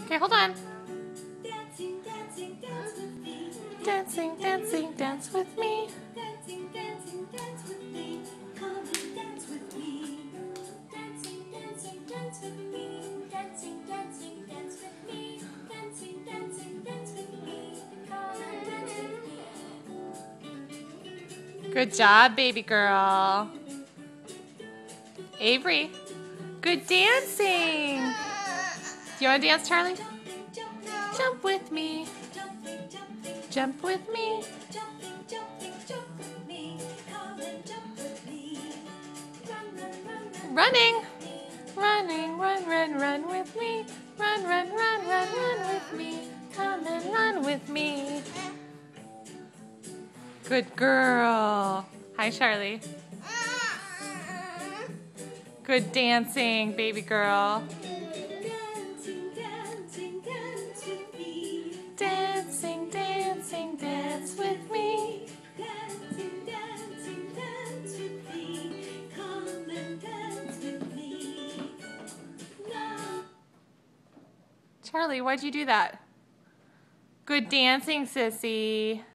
Okay, hold on. Dancing, dancing, dance with me. Dancing, dancing, dance with me. Dancing, dancing, dance with me. Come and dance with me. Dancing, dancing, dance with me. Dancing, dancing, dance with me. Dancing, dancing, dance with me. Come and dance with me. Good job, baby girl. Avery, good dancing. Do you want to dance, Charlie? Jump with me. Jump with me. Jumping, jumping, jump with me. Come and jump with me. Run, run, run, run. Running. Running, run, run, run with me. Run, run, run, run, run with me. Come and run with me. Good girl. Hi, Charlie. Good dancing, baby girl. Dancing, dancing, dance with me. Dancing, dancing, dance with me. Dancing, dancing, dance with me. Come and dance with me. Now. Charlie, why'd you do that? Good dancing, sissy.